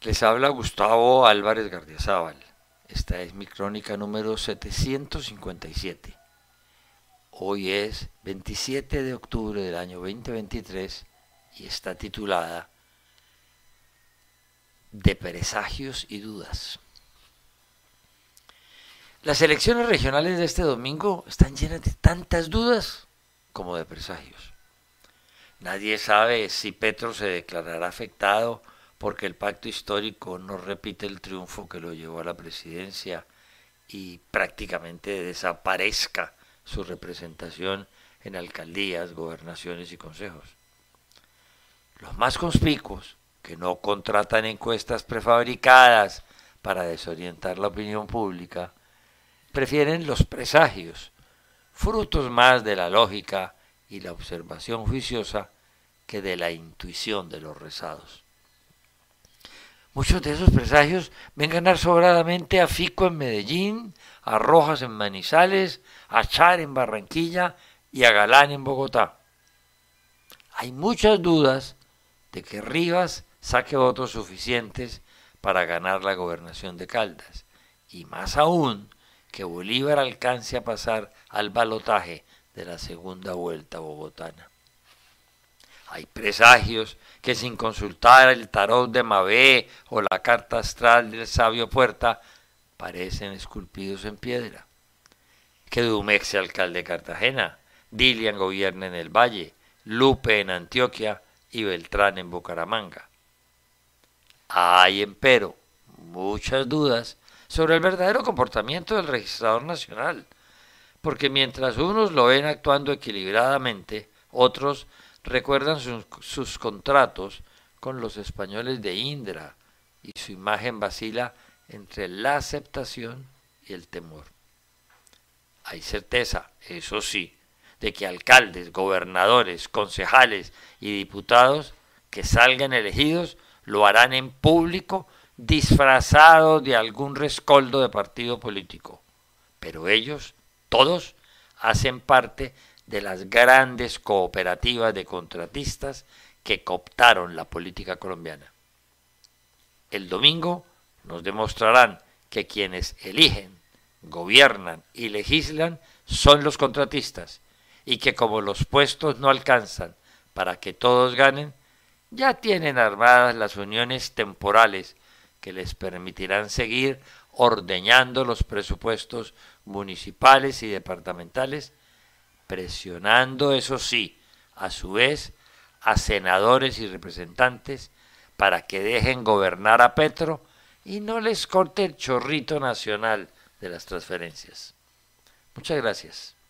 Les habla Gustavo Álvarez Gardiazabal. Esta es mi crónica número 757. Hoy es 27 de octubre del año 2023 y está titulada De presagios y dudas. Las elecciones regionales de este domingo están llenas de tantas dudas como de presagios. Nadie sabe si Petro se declarará afectado porque el pacto histórico no repite el triunfo que lo llevó a la presidencia y prácticamente desaparezca su representación en alcaldías, gobernaciones y consejos. Los más conspicuos, que no contratan encuestas prefabricadas para desorientar la opinión pública, prefieren los presagios, frutos más de la lógica y la observación juiciosa que de la intuición de los rezados. Muchos de esos presagios ven ganar sobradamente a Fico en Medellín, a Rojas en Manizales, a Char en Barranquilla y a Galán en Bogotá. Hay muchas dudas de que Rivas saque votos suficientes para ganar la gobernación de Caldas, y más aún que Bolívar alcance a pasar al balotaje de la segunda vuelta bogotana. Hay presagios que sin consultar el tarot de Mabé o la carta astral del sabio Puerta parecen esculpidos en piedra. Que Dumex sea alcalde de Cartagena, Dilian gobierne en el Valle, Lupe en Antioquia y Beltrán en Bucaramanga. Hay, empero, muchas dudas sobre el verdadero comportamiento del registrador nacional, porque mientras unos lo ven actuando equilibradamente, otros recuerdan sus contratos con los españoles de Indra y su imagen vacila entre la aceptación y el temor. Hay certeza, eso sí, de que alcaldes, gobernadores, concejales y diputados que salgan elegidos lo harán en público disfrazados de algún rescoldo de partido político. Pero ellos, todos, hacen parte de las grandes cooperativas de contratistas que cooptaron la política colombiana. El domingo nos demostrarán que quienes eligen, gobiernan y legislan son los contratistas y que como los puestos no alcanzan para que todos ganen, ya tienen armadas las uniones temporales que les permitirán seguir ordeñando los presupuestos municipales y departamentales, presionando, eso sí, a su vez, a senadores y representantes para que dejen gobernar a Petro y no les corte el chorrito nacional de las transferencias. Muchas gracias.